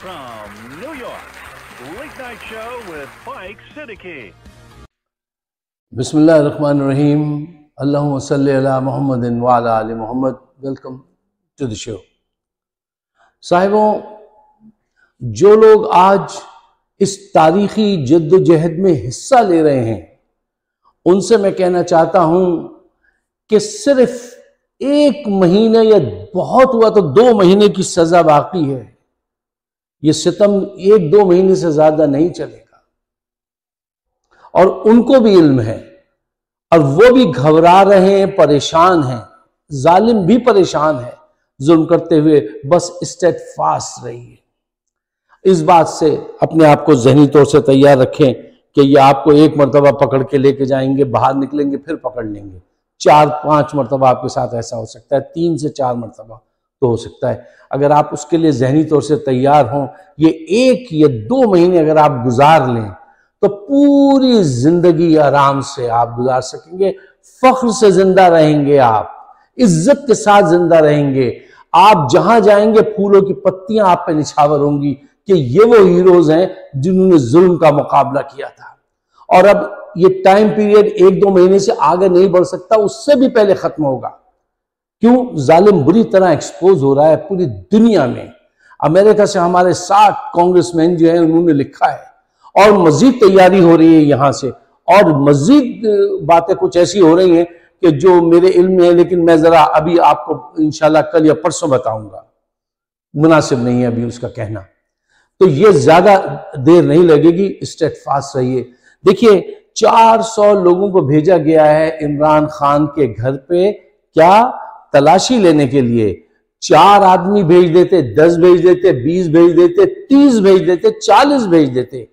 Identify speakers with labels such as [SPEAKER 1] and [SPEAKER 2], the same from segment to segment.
[SPEAKER 1] From New York, Late Night Show with Mike Siddiqui.
[SPEAKER 2] Bismillahirrahmanirrahim. Allahumma salli ala Muhammadin wa ala ali Muhammad. Welcome to the show. साहिबों, जो लोग आज इस तारीखी जद्दोजहद में हिस्सा ले रहे हैं, उनसे मैं कहना चाहता हूं कि सिर्फ 1 महीने या बहुत हुआ तो 2 महीने की सजा बाकी है। ये सितम 1-2 महीने से ज्यादा नहीं चलेगा और उनको भी इल्म है और वो भी घबरा रहे हैं, परेशान हैं। जालिम भी परेशान है जुल्म करते हुए। बस स्टेडफास्ट रहिए। इस बात से अपने आप को ज़हनी तौर से तैयार रखें कि ये आपको 1 मरतबा पकड़ के लेके जाएंगे, बाहर निकलेंगे फिर पकड़ लेंगे। 4-5 मरतबा आपके साथ ऐसा हो सकता है, 3 से 4 मरतबा तो हो सकता है। अगर आप उसके लिए ज़हनी तौर से तैयार हों, ये 1 या 2 महीने अगर आप गुजार लें तो पूरी जिंदगी आराम से आप गुजार सकेंगे। फख्र से जिंदा रहेंगे, आप इज्जत के साथ जिंदा रहेंगे। आप जहां जाएंगे फूलों की पत्तियां आप पे निछावर होंगी कि ये वो हीरोज हैं जिन्होंने जुल्म का मुकाबला किया था। और अब ये टाइम पीरियड 1-2 महीने से आगे नहीं बढ़ सकता, उससे भी पहले खत्म होगा। क्यों? जालिम बुरी तरह एक्सपोज हो रहा है पूरी दुनिया में। अमेरिका से हमारे 60 कांग्रेसमैन जो है उन्होंने लिखा है और मजीद तैयारी हो रही है यहां से, और मजीद बातें कुछ ऐसी हो रही हैं कि जो मेरे इल्म में है, लेकिन मैं जरा अभी आपको इंशाल्लाह कल या परसों बताऊंगा। मुनासिब नहीं है अभी उसका कहना। तो ये ज्यादा देर नहीं लगेगी, स्टेडफास्ट रहिए। देखिए, 400 लोगों को भेजा गया है इमरान खान के घर पे, क्या तलाशी लेने के लिए। 4 आदमी भेज देते, 10 भेज देते, 20 भेज देते, 30 भेज देते, 40 भेज देते।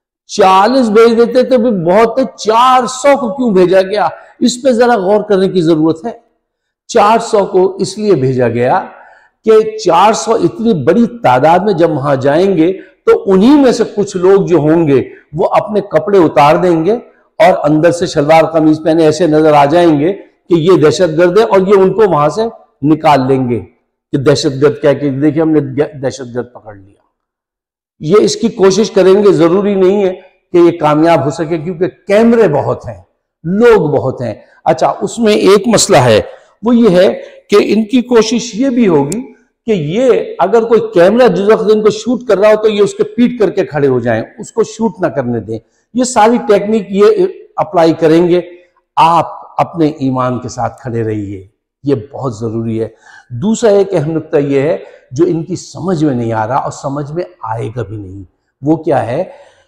[SPEAKER 2] 40 भेज देते तो भी बहुत है, 400 को क्यों भेजा गया? इस पे जरा गौर करने की जरूरत है। 400 को इसलिए भेजा गया कि 400 इतनी बड़ी तादाद में जब वहां जाएंगे तो उन्हीं में से कुछ लोग जो होंगे वो अपने कपड़े उतार देंगे और अंदर से शलवार कमीज पहने ऐसे नजर आ जाएंगे कि ये दहशतगर्द है, और ये उनको वहां से निकाल लेंगे कि दहशतगर्द कह के, देखिए हमने दहशतगर्द पकड़ लिया। ये इसकी कोशिश करेंगे। जरूरी नहीं है कि ये कामयाब हो सके क्योंकि कैमरे बहुत हैं, लोग बहुत हैं। अच्छा, उसमें एक मसला है, वो ये है कि इनकी कोशिश ये भी होगी कि ये अगर कोई कैमरा जिस वक्त इनको शूट कर रहा हो तो ये उसके पीट करके खड़े हो जाएं, उसको शूट ना करने दें। ये सारी टेक्निक ये अप्लाई करेंगे। आप अपने ईमान के साथ खड़े रहिए, ये बहुत जरूरी है। दूसरा एक अहम नुक्ता ये है जो इनकी समझ में नहीं आ रहा और समझ में आएगा भी नहीं। वो क्या है?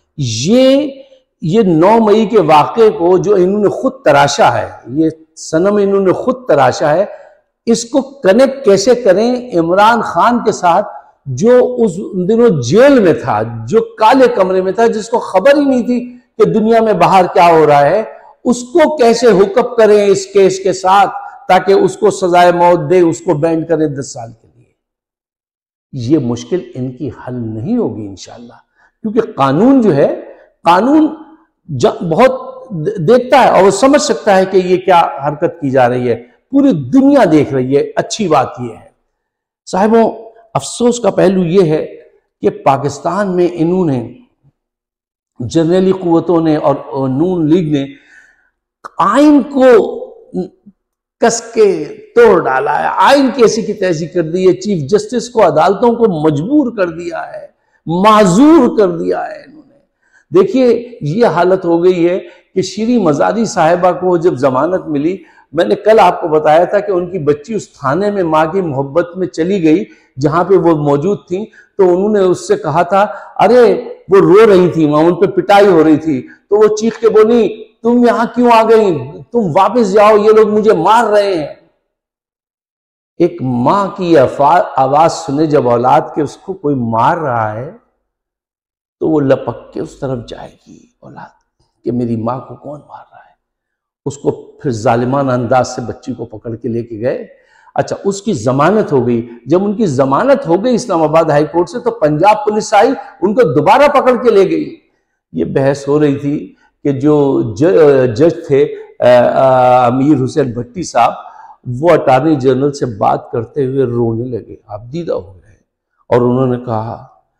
[SPEAKER 2] ये 9 मई के वाक़े को जो इन्होंने खुद तराशा है, ये सनम इन्होंने खुद तराशा है, इसको कनेक्ट कैसे करें इमरान खान के साथ जो उस दिनों जेल में था, जो काले कमरे में था, जिसको खबर ही नहीं थी कि दुनिया में बाहर क्या हो रहा है। उसको कैसे हुकअप करें इस केस के साथ ताकि उसको सजाए मौत दे, उसको बैंड करें 10 साल के लिए। ये मुश्किल इनकी हल नहीं होगी इंशाल्लाह, क्योंकि कानून जो है, कानून बहुत देखता है और वो समझ सकता है कि ये क्या हरकत की जा रही है। पूरी दुनिया देख रही है। अच्छी बात यह है साहिबों, अफसोस का पहलू यह है कि पाकिस्तान में इन्होंने, जर्नली कुव्वतों ने और नून लीग ने आइन को कस के तोड़ डाला है। आइन की ऐसी की तैसी कर दी है। चीफ जस्टिस को, अदालतों को मजबूर कर दिया है, माजूर कर दिया है इन्होंने। देखिए, ये हालत हो गई है कि श्री मजादी साहिबा को जब जमानत मिली, मैंने कल आपको बताया था कि उनकी बच्ची उस थाने में माँ की मोहब्बत में चली गई जहां पे वो मौजूद थी, तो उन्होंने उससे कहा था, अरे वो रो रही थी, वहां उन पे पिटाई हो रही थी, तो वो चीख के बोली, तुम यहां क्यों आ गई, तुम वापस जाओ, ये लोग मुझे मार रहे हैं। एक मां की आवाज सुने जब औलाद के, उसको कोई मार रहा है तो वो लपक के उस तरफ जाएगी औलाद कि मेरी मां को कौन मार रहा है। उसको फिर जालिमाना अंदाज से बच्ची को पकड़ के लेके गए। अच्छा, उसकी जमानत हो गई। जब उनकी जमानत हो गई इस्लामाबाद हाई कोर्ट से, तो पंजाब पुलिस आई, उनको दोबारा पकड़ के ले गई। ये बहस हो रही थी कि जो जज थे अमीर हुसैन भट्टी साहब, वो अटॉर्नी जनरल से बात करते हुए रोने लगे, आप दीदा हो गए, और उन्होंने कहा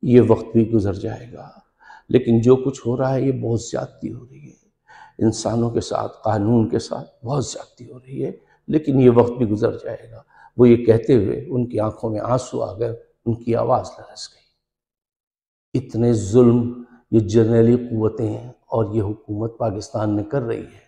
[SPEAKER 2] ये वक्त भी गुजर जाएगा, लेकिन जो कुछ हो रहा है ये बहुत ज्यादती हो रही है, इंसानों के साथ, कानून के साथ बहुत ज्यादती हो रही है, लेकिन ये वक्त भी गुजर जाएगा। वो ये कहते हुए उनकी आंखों में आंसू आ गए, उनकी आवाज लरस गई। इतने जुल्म ये जर्नैली कुव्वतें हैं और ये हुकूमत पाकिस्तान में कर रही है।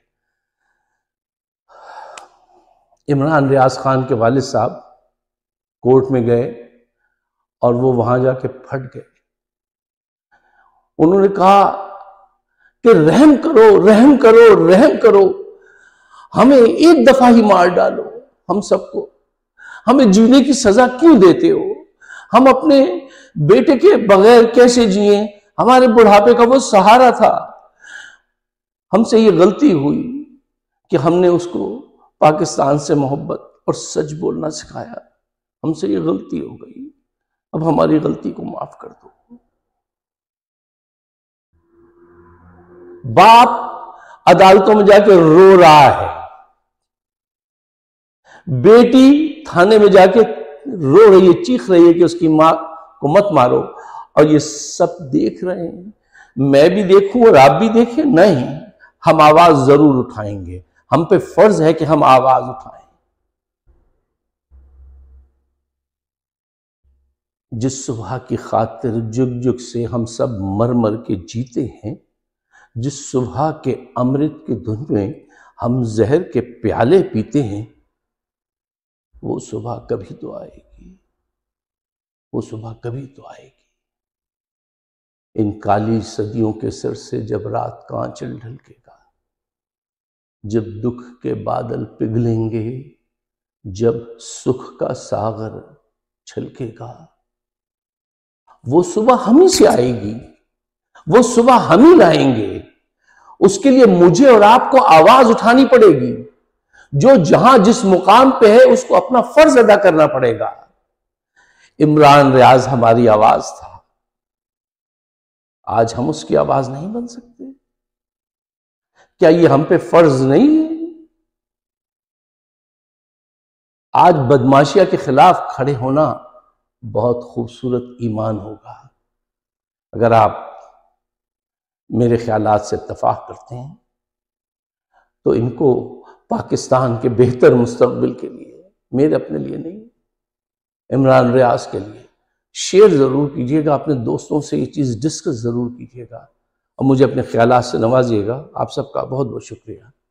[SPEAKER 2] इमरान रियाज खान के वालिद साहब कोर्ट में गए और वो वहां जाके फट गए। उन्होंने कहा कि रहम करो, रहम करो, रहम करो, हमें एक दफा ही मार डालो, हम सबको, हमें जीने की सजा क्यों देते हो? हम अपने बेटे के बगैर कैसे जिए? हमारे बुढ़ापे का वो सहारा था। हमसे ये गलती हुई कि हमने उसको पाकिस्तान से मोहब्बत और सच बोलना सिखाया। हमसे ये गलती हो गई, अब हमारी गलती को माफ कर दो। बाप अदालतों में जाके रो रहा है, बेटी थाने में जाके रो रही है, चीख रही है कि उसकी मां को मत मारो, और ये सब देख रहे हैं। मैं भी देखूं और आप भी देखें? नहीं, हम आवाज जरूर उठाएंगे। हम पे फर्ज है कि हम आवाज उठाएं। जिस सुबह की खातिर जुग जुग से हम सब मर मर के जीते हैं, जिस सुबह के अमृत की धुन में हम जहर के प्याले पीते हैं, वो सुबह कभी तो आएगी, वो सुबह कभी तो आएगी। इन काली सदियों के सिर से जब रात का आंचल ढलकेगा, जब दुख के बादल पिघलेंगे, जब सुख का सागर छलकेगा, वो सुबह हम ही से आएगी, वो सुबह हम ही लाएंगे। उसके लिए मुझे और आपको आवाज उठानी पड़ेगी। जो जहां जिस मुकाम पे है उसको अपना फर्ज अदा करना पड़ेगा। इमरान रियाज हमारी आवाज था, आज हम उसकी आवाज नहीं बन सकते? क्या ये हम पे फर्ज नहीं है? आज बदमाशिया के खिलाफ खड़े होना बहुत खूबसूरत ईमान होगा। अगर आप मेरे ख्यालात से इत्तफाक करते हैं तो इनको पाकिस्तान के बेहतर मुस्तकबिल के लिए, मेरे अपने लिए नहीं, इमरान रियाज के लिए शेयर जरूर कीजिएगा, अपने दोस्तों से ये चीज़ डिस्कस जरूर कीजिएगा और मुझे अपने ख्यालात से नवाजिएगा। आप सबका बहुत बहुत शुक्रिया।